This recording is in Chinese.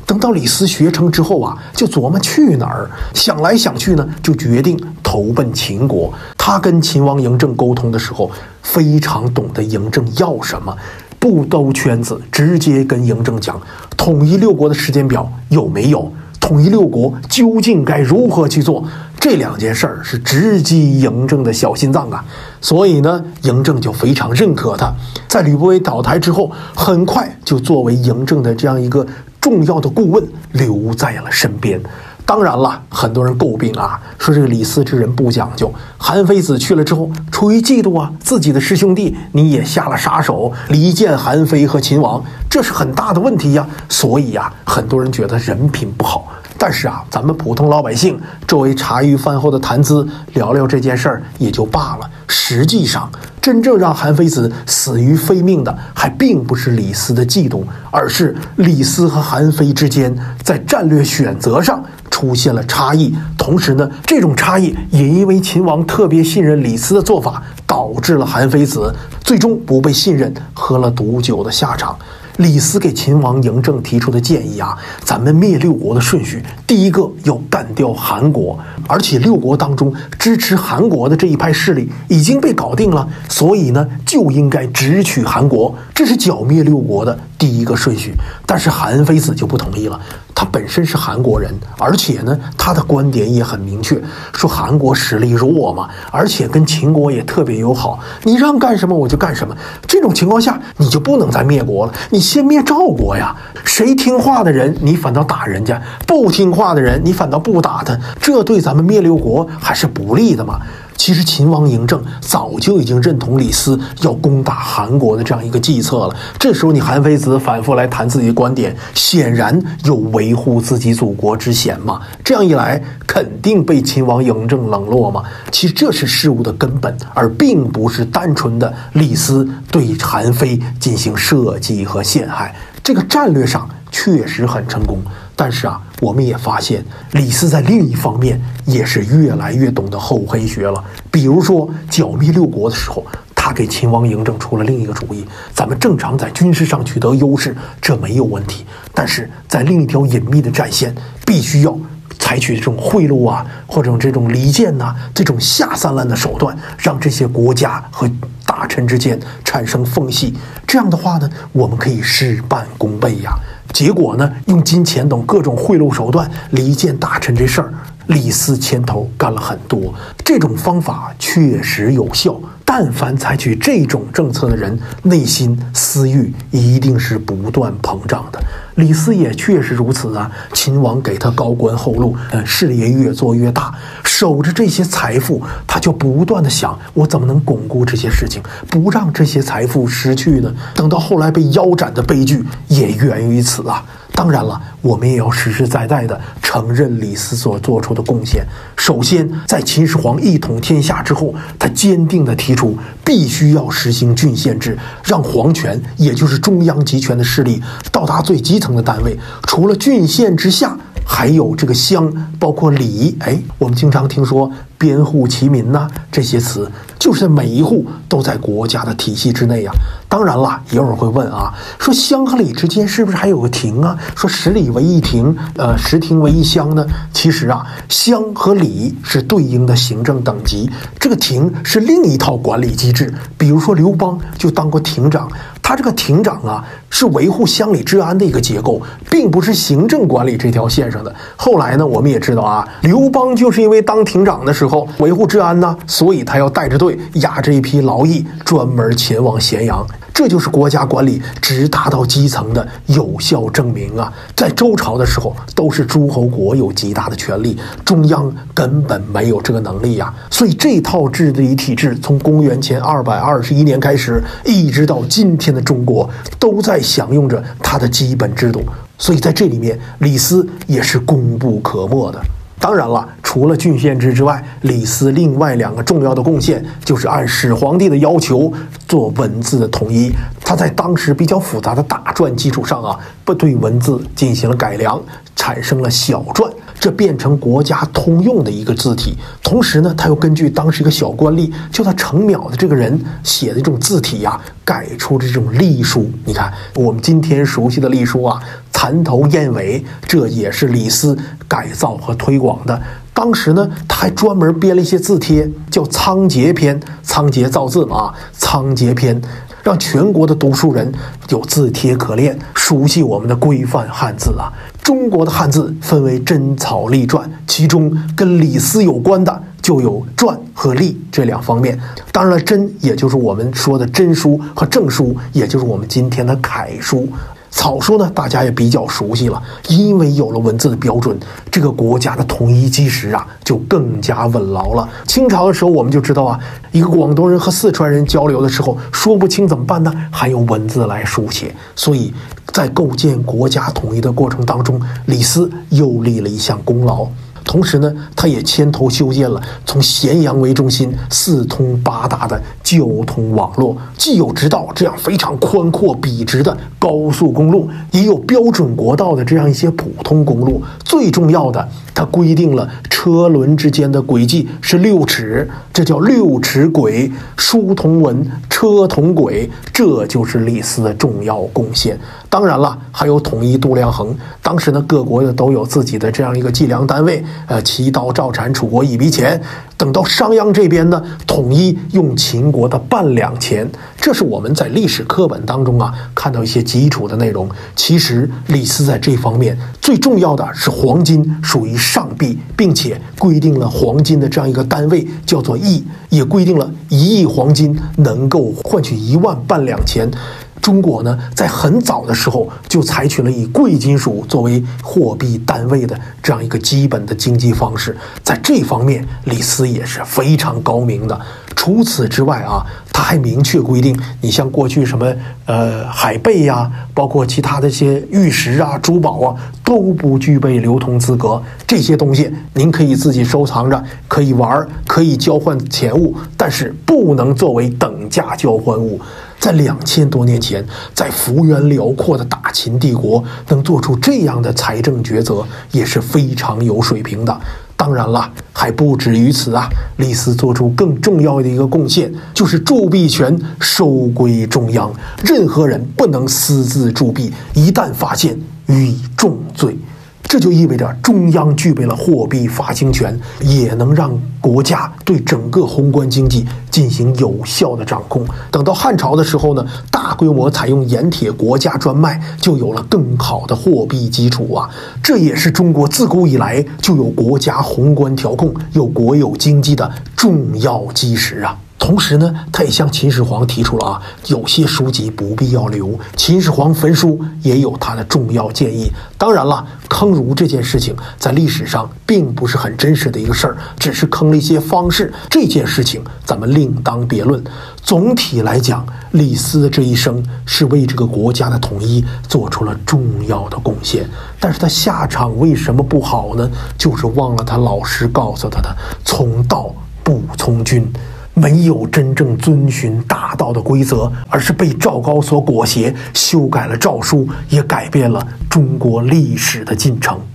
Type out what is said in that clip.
等到李斯学成之后啊，就琢磨去哪儿，想来想去呢，就决定投奔秦国。他跟秦王嬴政沟通的时候，非常懂得嬴政要什么，不兜圈子，直接跟嬴政讲统一六国的时间表有没有，统一六国究竟该如何去做。这2件事儿是直击嬴政的小心脏啊，所以呢，嬴政就非常认可他。在吕不韦倒台之后，很快就作为嬴政的这样一个重要的顾问留在了身边。当然了，很多人诟病啊，说这个李斯这人不讲究。韩非子去了之后，出于嫉妒啊，自己的师兄弟你也下了杀手，离间韩非和秦王，这是很大的问题呀。所以啊，很多人觉得人品不好。但是啊，咱们普通老百姓作为茶余饭后的谈资，聊聊这件事儿也就罢了。实际上，真正让韩非子死于非命的，还并不是李斯的嫉妒，而是李斯和韩非之间在战略选择上出现了差异。同时呢，这种差异也因为秦王特别信任李斯的做法，导致了韩非子最终不被信任，喝了毒酒的下场。李斯给秦王嬴政提出的建议啊，咱们灭六国的顺序，第一个要干掉韩国，而且六国当中支持韩国的这一派势力已经被搞定了，所以呢就应该直取韩国，这是剿灭六国的第一个顺序。但是韩非子就不同意了，他本身是韩国人，而且呢他的观点也很明确，说韩国实力弱嘛，而且跟秦国也特别友好，你让干什么我就干什么，这种情况下你就不能再灭国了，你先灭赵国呀，谁听话的人你反倒打人家，不听话的人你反倒不打他，这对咱们灭六国还是不利的嘛。其实秦王嬴政早就已经认同李斯要攻打韩国的这样一个计策了，这时候你韩非子反复来谈自己的观点，显然有维护自己祖国之嫌嘛，这样一来肯定被秦王嬴政冷落嘛。其实这是事物的根本，而并不是单纯的李斯对韩非进行设计和陷害。这个战略上确实很成功，但是啊，我们也发现李斯在另一方面也是越来越懂得厚黑学了。比如说剿灭六国的时候，他给秦王嬴政出了另一个主意，咱们正常在军事上取得优势，这没有问题，但是在另一条隐秘的战线，必须要采取这种贿赂啊，或者这种离间呐，这种下三滥的手段，让这些国家和大臣之间产生缝隙。这样的话呢，我们可以事半功倍呀。结果呢，用金钱等各种贿赂手段离间大臣这事儿，李斯牵头干了很多。这种方法确实有效，但凡采取这种政策的人，内心私欲一定是不断膨胀的。李斯也确实如此啊，秦王给他高官厚禄，事业越做越大，守着这些财富，他就不断的想，我怎么能巩固这些事情，不让这些财富失去呢？等到后来被腰斩的悲剧也源于此啊。当然了，我们也要实实在在的承认李斯所做出的贡献。首先，在秦始皇一统天下之后，他坚定地提出必须要实行郡县制，让皇权，也就是中央集权的势力到达最基层的单位。除了郡县之下，还有这个乡，包括里。我们经常听说编户齐民呐，这些词就是每一户都在国家的体系之内啊。当然了，也有人会问啊，说乡和里之间是不是还有个庭啊？说10里为一庭，10庭为一乡呢？其实啊，乡和里是对应的行政等级，这个庭是另一套管理机制。比如说刘邦就当过庭长，他这个庭长啊，是维护乡里治安的一个结构，并不是行政管理这条线上的。后来呢，我们也知道啊，刘邦就是因为当庭长的时候维护治安呢，所以他要带着队押着一批劳役，专门前往咸阳。这就是国家管理直达到基层的有效证明啊！在周朝的时候，都是诸侯国有极大的权力，中央根本没有这个能力呀。所以这套治理体制从公元前221年开始，一直到今天的中国，都在享用着它的基本制度。所以在这里面，李斯也是功不可没的。当然了，除了郡县制之外，李斯另外2个重要的贡献就是按始皇帝的要求做文字的统一。他在当时比较复杂的大篆基础上啊，不对文字进行了改良，产生了小篆，这变成国家通用的一个字体。同时呢，他又根据当时一个小官吏叫他程邈的这个人写的这种字体啊，改出这种隶书。你看我们今天熟悉的隶书啊， 蚕头燕尾，这也是李斯改造和推广的。当时呢，他还专门编了一些字帖，叫《仓颉篇》，仓颉造字嘛，仓颉篇，让全国的读书人有字帖可练，熟悉我们的规范汉字啊。中国的汉字分为真草隶篆，其中跟李斯有关的就有篆和隶这两方面。当然了，真也就是我们说的真书，和正书也就是我们今天的楷书。草书呢，大家也比较熟悉了，因为有了文字的标准，这个国家的统一基石啊就更加稳牢了。清朝的时候，我们就知道啊，一个广东人和四川人交流的时候说不清怎么办呢？还用文字来书写。所以在构建国家统一的过程当中，李斯又立了一项功劳。同时呢，他也牵头修建了从咸阳为中心四通八达的交通网络，既有直道这样非常宽阔笔直的高速公路，也有标准国道的这样一些普通公路。最重要的，它规定了车轮之间的轨迹是6尺，这叫6尺轨，书同文，车同轨，这就是李斯的重要贡献。当然了，还有统一度量衡。当时呢，各国的都有自己的这样一个计量单位，齐刀照产，楚国1笔钱。等到商鞅这边呢，统一用秦国的半两钱。这是我们在历史课本当中啊看到一些基础的内容。其实李斯在这方面最重要的是黄金属于上币，并且规定了黄金的这样一个单位叫做亿，也规定了1亿黄金能够换取1万半两钱。中国呢，在很早的时候就采取了以贵金属作为货币单位的这样一个基本的经济方式，在这方面李斯也是非常高明的。除此之外啊，他还明确规定，你像过去什么海贝呀，包括其他的一些玉石啊、珠宝啊，都不具备流通资格。这些东西您可以自己收藏着，可以玩，可以交换钱物，但是不能作为等价交换物。在2000多年前，在幅员辽阔的大秦帝国，能做出这样的财政抉择，也是非常有水平的。当然了，还不止于此啊！李斯做出更重要的一个贡献，就是铸币权收归中央，任何人不能私自铸币，一旦发现予以重罪。这就意味着中央具备了货币发行权，也能让国家对整个宏观经济进行有效的掌控。等到汉朝的时候呢，大规模采用盐铁国家专卖，就有了更好的货币基础啊！这也是中国自古以来就有国家宏观调控、有国有经济的重要基石啊！同时呢，他也向秦始皇提出了啊，有些书籍不必要留。秦始皇焚书也有他的重要建议。当然了，坑儒这件事情在历史上并不是很真实的一个事儿，只是坑了一些方式。这件事情咱们另当别论。总体来讲，李斯的这一生是为这个国家的统一做出了重要的贡献。但是他下场为什么不好呢？就是忘了他老师告诉他的“从道不从君”。没有真正遵循大道的规则，而是被赵高所裹挟，修改了诏书，也改变了中国历史的进程。